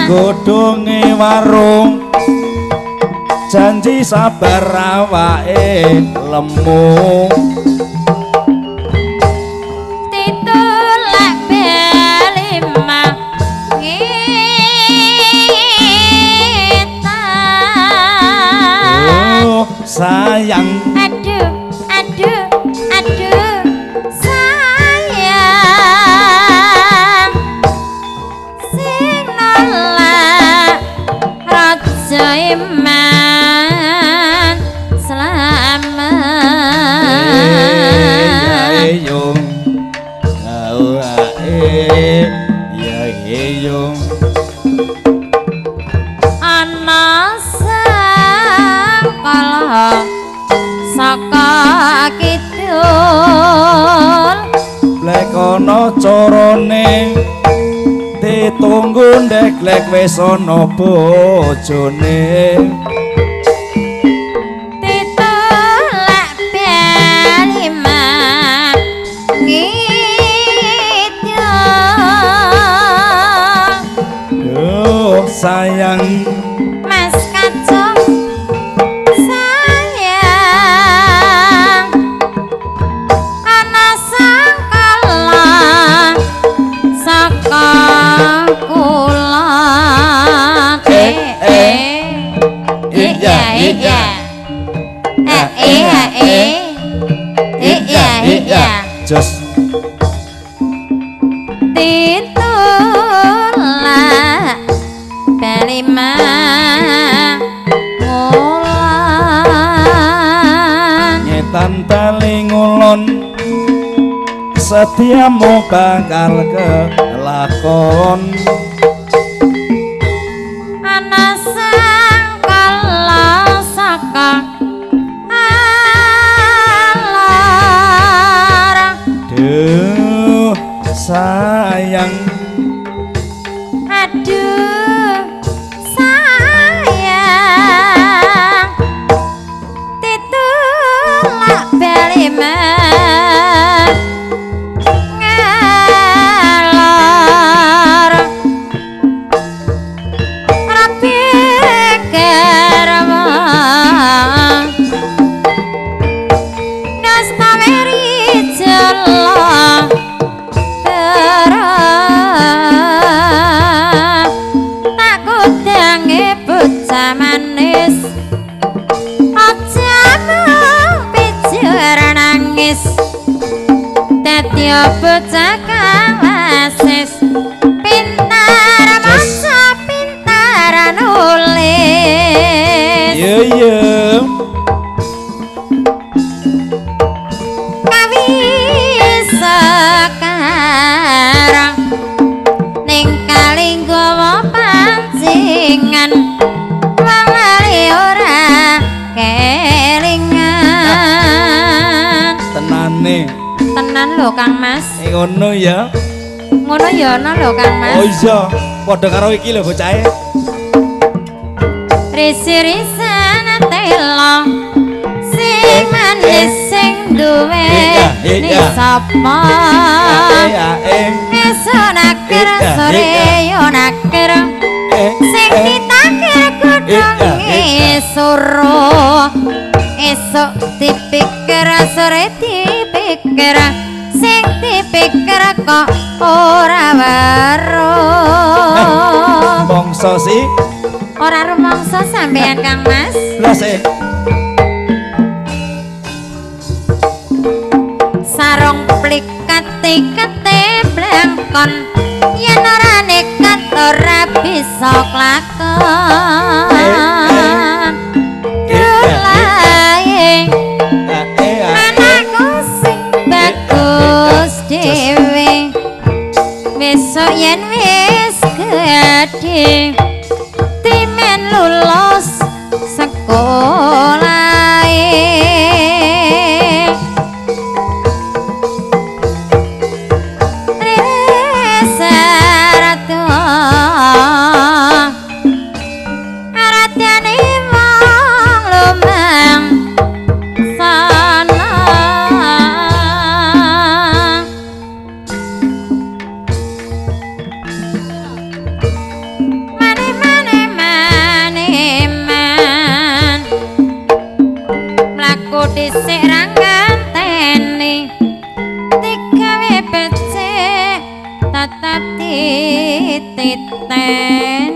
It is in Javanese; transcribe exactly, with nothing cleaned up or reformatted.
godhonge warung janji sabar awake lemu titulak belima ngita oh sayang aduh aduh aduh Iman selamat yung ae ya yung ana sakala saka kidul lek ana carane ditunggu ndek-lek wis ana bojone titulak belima ngidul yo sayang Mas Kacung sayang ana sangkala saka kula eh eh iya iya eh iya eh iya iya just titulak belima ngulan nyetan tali ngulon setiamu bakal kelakon ana sangkala saka alar duh sayang aduh sayang titulak belima ngalor rapi kerama nas pameri jelo tak kudange bocah manis aja pijar nangis dadi bocah kalasis pintar maca pintar nulis yo yo kawis sekarang ning kali nggawa pancingan lali ora kelingan tenane tenan lho Kang Mas eh, ngono ya ngono ya ana lho Kang Mas oh iya padha karo iki lho bocahe risi-risan telo sing manis sing duwe ni sapa ya eh esuk nakir sore yo nakir sing ditakir godhonge suruh esuk dipikir sore dipikir sing dipikir kok ora weruh bangsa sih ora rumangsa sampean Kang Mas blas eh sarung plikat tikete blangkon yen ora nekat ora bisa klakon dulae anakku sing bagus dhewe besok yen wis gedhe timen lulus sekolahe resaratu aratiane wong lumang sana mana dhisik ra ngenteni digawe becik tatap tititen